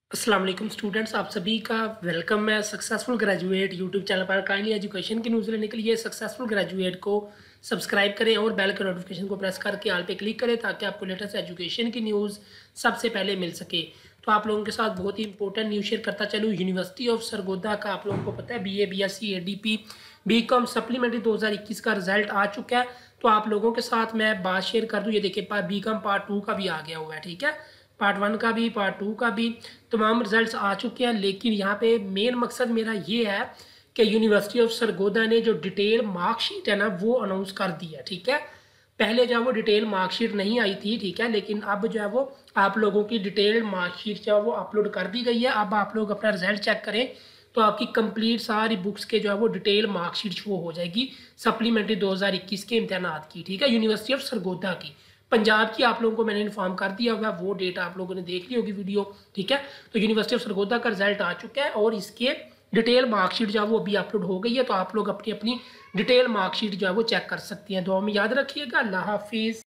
अस्सलाम वालेकुम स्टूडेंट्स, आप सभी का वेलकम है सक्सेसफुल ग्रेजुएट यूट्यूब चैनल पर। काइंडली एजुकेशन की न्यूज़ लेने के लिए सक्सेसफुल ग्रेजुएट को सब्सक्राइब करें और बेल के नोटिफिकेशन को प्रेस करके ऑल पे क्लिक करें ताकि आपको लेटेस्ट एजुकेशन की न्यूज़ सबसे पहले मिल सके। तो आप लोगों के साथ बहुत ही इंपॉर्टेंट न्यूज़ शेयर करता चलूँ। यूनिवर्सिटी ऑफ सरगोदा का आप लोगों को पता है BA BSc ADP BCom supplementary 2021 का रिजल्ट आ चुका है। तो आप लोगों के साथ मैं बात शेयर कर दूँ। ये देखिए BCom पार्ट 2 का भी आ गया हुआ है, ठीक है, पार्ट 1 का भी पार्ट 2 का भी तमाम रिजल्ट्स आ चुके हैं। लेकिन यहाँ पे मेन मकसद मेरा ये है कि यूनिवर्सिटी ऑफ सरगोदा ने जो डिटेल मार्कशीट है ना वो अनाउंस कर दी है, ठीक है। पहले जो है वो डिटेल मार्कशीट नहीं आई थी, ठीक है, लेकिन अब जो है वो आप लोगों की डिटेल मार्कशीट जो है वो अपलोड कर दी गई है। अब आप लोग अपना रिजल्ट चेक करें तो आपकी कंप्लीट सारी बुक्स के जो है वो डिटेल मार्कशीट शो हो जाएगी सप्लीमेंट्री 2021 के इम्तहानात की, ठीक है, यूनिवर्सिटी ऑफ सरगोदा की। पंजाब की आप लोगों को मैंने इन्फॉर्म कर दिया हुआ, वो डेट आप लोगों ने देख ली होगी वीडियो, ठीक है। तो यूनिवर्सिटी ऑफ सरगोदा का रिजल्ट आ चुका है और इसके डिटेल मार्कशीट जो है वो अभी अपलोड हो गई है। तो आप लोग अपनी अपनी डिटेल मार्कशीट जो है वो चेक कर सकती हैं। दुआ में याद रखिएगा। अल्लाह हाफिज़।